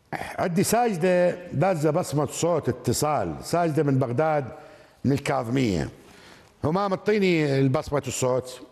عندي ساجدة دازة بصمة صوت اتصال، ساجدة من بغداد من الكاظمية. همام اعطيني البصمة الصوت.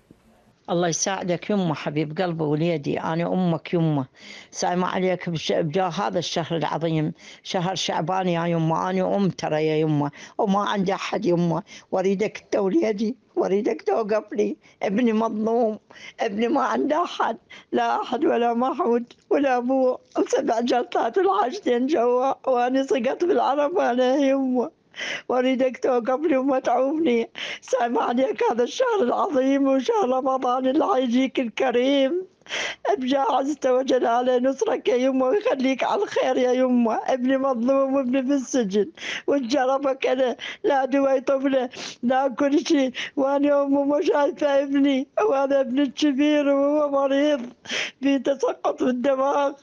الله يساعدك يمه حبيب قلبي وليدي، أنا أمك يمه، سايمة عليك بجاه هذا الشهر العظيم، شهر شعبان يا يمه. أنا أم ترى يا يمه، وما عندي أحد يمه، وأريدك أنت وليدي، وأريدك توقف لي. ابني مظلوم، ابني ما عنده أحد، لا أحد ولا محمود ولا أبوه، 7 جلطات العاشتين جوا، وأنا سقطت بالعرب أنا يمه، واريدك توقف لي وما تعوفني. سامع عليك هذا الشهر العظيم وشهر رمضان اللي حيجيك الكريم، بجاه عز وجل على نصرك يا يمه، ويخليك على الخير يا يمه. ابني مظلوم وابني في السجن، وتجربك انا، لا دواء طفله لا كل شيء، وانا امه ما شايفه ابني، وهذا ابني الكبير وهو مريض في تسقط في الدماغ،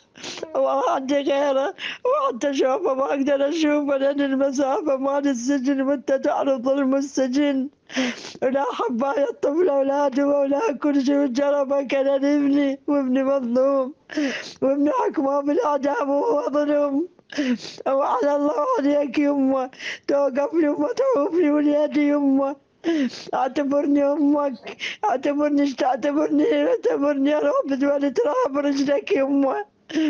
وعندي غيره، وحتى اشوفه ما اقدر اشوفه لان المسافه مال السجن، وانت تعرف ظلم السجن، ولا حباية الطفلة ولا دواء ولا كل شيء، وجربك أنا ابني، وابني مظلوم، وابني حكمه بالإعدام وهو ظلم. وعلى الله عليك يمه، توقف لي وما تعوفني وليدي يمه، اعتبرني امك، اعتبرني ايش تعتبرني، اعتبرني اروح بدولة تراب رجلك يمه،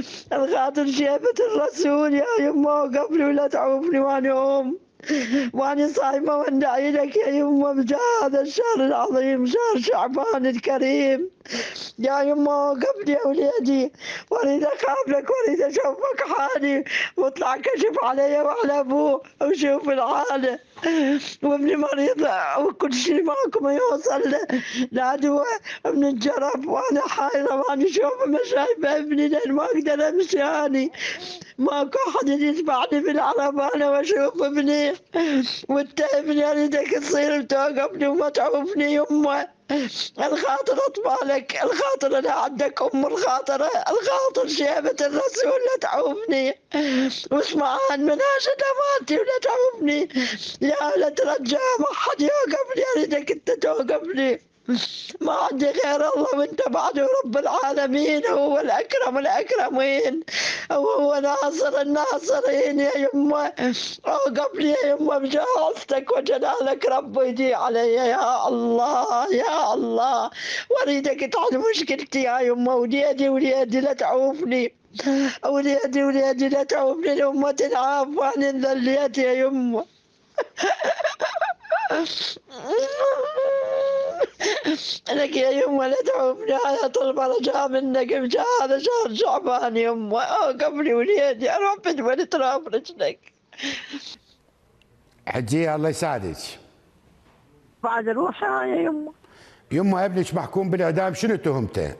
الخاطر شيبة الرسول يا يمه، وقف لي ولا تعوفني وانا ام، وأنا صايمة وندعي لك يا يمه بجاه هذا الشهر العظيم، شهر شعبان الكريم يا يمه. وقف لي يا وليدي، واريد اخاف لك، واريد اشوفك حالي، واطلع كشف علي وعلى ابوه وشوف الحاله، وابني مريض وكل شيء ماكو ما يوصل له، لا دواء من الجرب، وانا حايره وانا شوفه ما شايفه ابني لان ما اقدر امشي اني، ماكو احد يتبعني بالعرب انا واشوف ابني، وانت ابني اريدك تصير توقفني وما تعوفني يمه، الخاطر اطفالك، الخاطر انا عندك ام الخاطره، الخاطر شيبه الرسول لا تعوفني، واسمع عن مناشد امانتي ولا تعوفني، يا لا ترجع ما حد يوقفني، اريدك انت توقفني، ما عندي غير الله، وانت بعده رب العالمين، هو الاكرم الاكرمين، وهو ناصر الناصرين يا يمه. اوقف لي يا يمه بجاستك وجلالك، رب يدي علي يا الله يا الله، واريدك تحل مشكلتي يا يمه، وليدي وليدي لا تعوفني، وليدي وليدي لا تعوفني، الأمة تنعاف وانا ذليت يا يمه. لك يا يمه لا تعوفني، انا طلب رجاء منك بجاه هذا شهر شعبان يمه، اوقف لي وليدي اروح بدول تراب رجلك. حجية الله يساعدك. بعد روحها يا يمه. يمه ابنك محكوم بالاعدام، شنو تهمته؟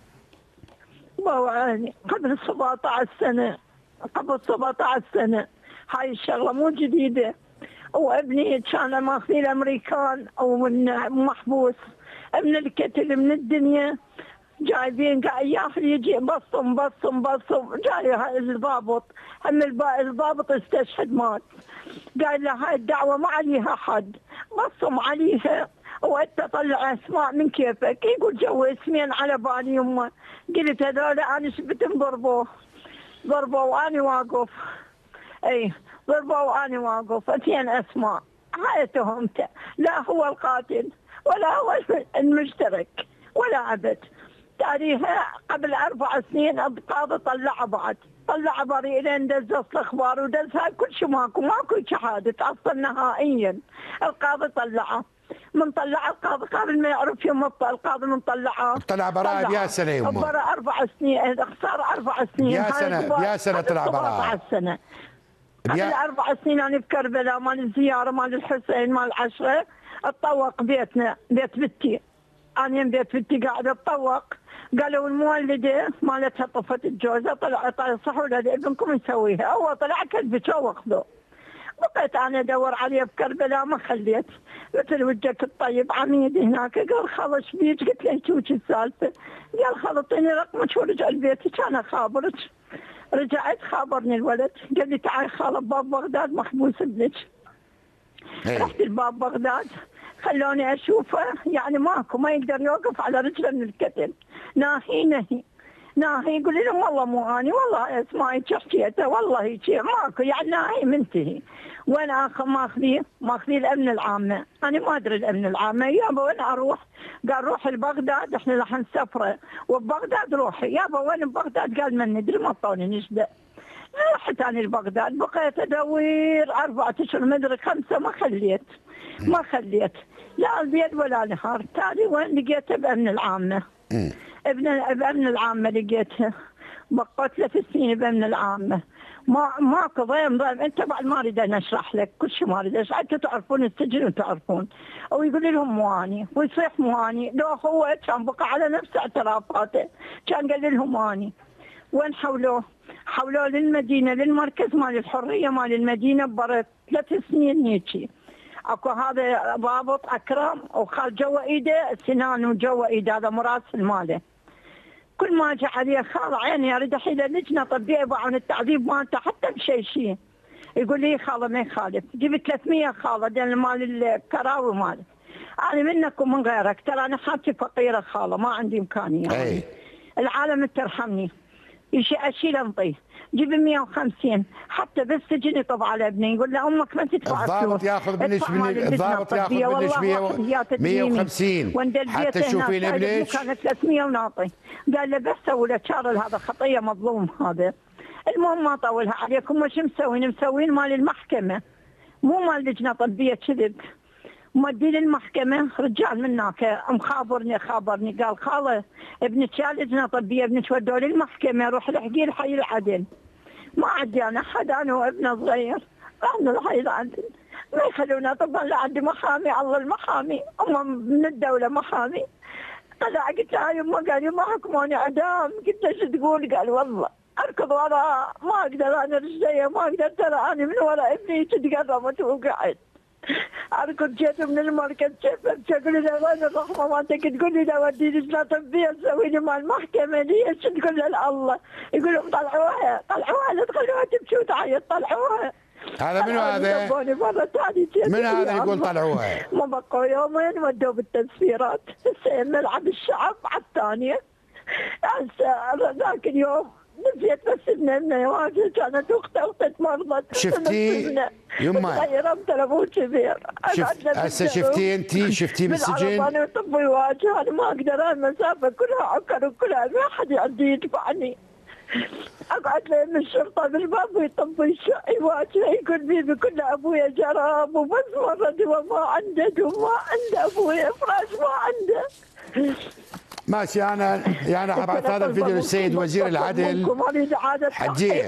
بوعاني قبل 17 سنه، قبل 17 سنه، هاي الشغله مو جديده، وابني كان ماخذين الامريكان ومحبوس، ابن الكتل من الدنيا، جايبين قاعد ياخذ يجي بصم بصم بصم، جاي الضابط، هم الضابط استشهد مات، قال له هاي الدعوه ما عليها حد، بصم عليها، وانت طلع اسماء من كيفك، يقول جو اسمين على بالي يمه، قلت هذول انا شفتهم ضربوه، ضربوه وانا واقف، اي ضربوه وانا واقف، اثنين اسماء، هاي تهمته، لا هو القاتل ولا هو المشترك ولا عبد. تاريخها قبل 4 سنين القاضي طلع بعد، طلع بريء لين دز الاخبار ودزها كل شيء، ماكو شهاده اصلا نهائيا، القاضي طلعه، من طلع القاضي قبل ما يعرف يوم القاضي من طلعه، طلع براءة بيا سنة يمه؟ براء 4 سنين، صار 4 سنين، بيا سنة طلع براءة، 17 سنه، قبل 4 سنين انا بكربلاء مال الزياره مال الحسين مال 10، اتطوق بيتنا بيت بنتي، انا بيت بنتي قاعده اتطوق، قالوا المولده مالتها طفت الجوزه، طلع صحوا ابنكم يسويها، هو طلع كذب واخذوه، بقيت انا ادور عليه بكربلاء ما خليت، مثل وجهك الطيب عميد هناك، قال خلص بيك، قلت له شو السالفه؟ قال خلص اعطيني رقمك ورجع لبيتي، كان اخابرك، رجعت خابرني الولد، قال لي تعال خاله باب بغداد محبوس ابنك. رحت الباب بغداد، خلوني اشوفه، يعني ماكو، ما يقدر يوقف على رجله من الكتل، ناهي نهي، ناهي يقول لهم والله مو اني، والله اسمعي حكيته، والله هيك ماكو، يعني ناهي منتهي. وانا ماخذي الامن العامه، انا ما ادري الامن العامه، يابا وين اروح؟ قال روح لبغداد، احنا راح نسافره، وبغداد روحي. يابا وين ببغداد؟ قال ما ندري، ما اعطوني نجده. رحت انا لبغداد، بقيت ادور 4 اشهر مدري 5، ما خليت لا البيت ولا نهار. تالي وين لقيته؟ بامن العامه. بامن العامه لقيتها، بقيت 3 سنين بامن العامه. ماكو ضيم. انت بعد ما اريد انا اشرح لك كل شيء، ما اريد اشرح، انتم تعرفون السجن وتعرفون. او يقول لهم مواني ويصيح مواني، لو هو كان بقى على نفس اعترافاته، كان قال لهم مواني. وين حولوه للمدينه، للمركز مال الحريه مال المدينه، برا 3 سنين هيجي. اكو هذا ضابط اكرم وخال جوا ايده سنان وجوا ايده، هذا مراسل ماله. كل ما جاء عليه خال عيني اريد احيل لجنه طبيه عن التعذيب مالته حتى بشيء. يقول لي خاله ما يخالف، جبت 300 خاله مال الكراوي ماله. انا منك ومن غيرك، ترى انا حالتي فقيره خاله، ما عندي امكانيه يعني. العالم ترحمني، اشيل انطيه، جيب 150 حتى بالسجن يطب على ابني، يقول له امك ما تدفع فلوس. الضابط ياخذ منك 150 حتى تشوفين ابنك. كانت 300 ونعطي. قال له بس سوي له شارل، هذا خطيه مظلوم هذا. المهم ما طولها عليكم، وش مسوين مال المحكمه، مو مال لجنه طبيه كذب. مودي للمحكمه رجال من هناك خابرني قال خاله ابنك يا لجنه طبيه، ابنك ودوه للمحكمه، روح الحقي لحي العدل. ما عندي انا احد، انا وابنه صغير، رحنا لحي العدل ما يخلونا. طبعا لا عندي محامي، الله المحامي هم من الدوله محامي. طلع قلت له يما، قال ما حكموني اعدام. قلت له شو تقول؟ قال والله اركض وراء، ما اقدر انا رجلي ما اقدر، ترى انا من وراء ابني تتقربت وقعت. اركض جيت من المركز، تقول لي وين الرحمه مالتك؟ تقول لي لو ودي لجنه طبيه تسوي لي مع المحكمه، ليش؟ تقول له الله. يقول لهم طلعوها لا تخلوها تمشي وتعيط، طلعوها. هذا منو هذا؟ من هذا يقول طلعوها؟ ما بقوا يومين ودوا بالتسفيرات، هسه ملعب الشعب على الثانيه. ذاك اليوم نسيت بس ابننا واجد، كانت اختي مرضت. شفتي يما؟ غيرت ابوه كبير. هسه شفتي انت؟ شفتي بالسجن؟ انا طبي واجه، انا ما اقدر، المسافه كلها عكر وكلها ما حد يعدي يدفعني. اقعد من الشرطه بالباب ويطب يواجه، يقول بيبي كله ابويا جراب وبس مره دواء ما عنده، ابويا فراش ما عنده. ماشي. انا يعني حبعث هذا الفيديو للسيد وزير العدل. حجيه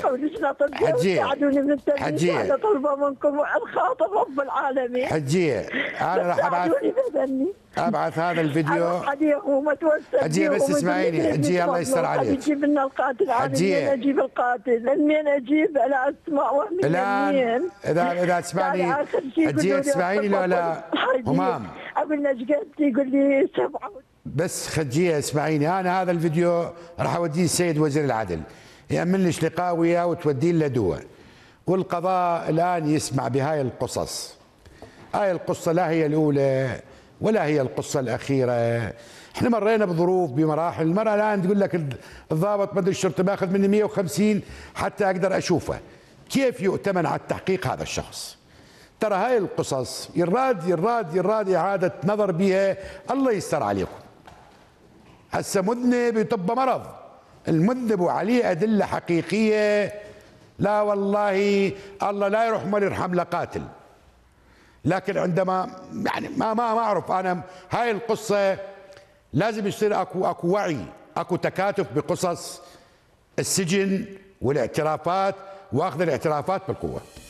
انا طلبه منكم الخاطر رب العالمين. حجيه انا راح ابعث هذا الفيديو. حجيه بس اسمعيني، حجيه الله يستر عليك. يجيب لنا القاتل، حجيه اجيب القاتل، منين اجيب؟ لا اسمع وين الان. اذا تسمعني حجيه تسمعيني لو لا همام؟ اقول له ايش قد؟ يقول لي 7. بس خجيه اسمعيني، انا هذا الفيديو راح اوديه السيد وزير العدل، يامن لك لقاء وياه وتوديه له دواء، والقضاء الان يسمع بهاي القصص. هاي القصه لا هي الاولى ولا هي القصه الاخيره. احنا مرينا بظروف بمراحل. المراه الان تقول لك الضابط مدري الشرطه باخذ مني 150 حتى اقدر اشوفه. كيف يؤتمن على التحقيق هذا الشخص؟ ترى هاي القصص يراد اعاده نظر بها. الله يستر عليكم. هسه مذنب يطب مرض، المذنب وعليه ادله حقيقيه. لا والله الله لا يرحم ولا يرحم لقاتل. لكن عندما يعني ما اعرف انا، هاي القصه لازم يصير اكو وعي، اكو تكاتف بقصص السجن والاعترافات واخذ الاعترافات بالقوه.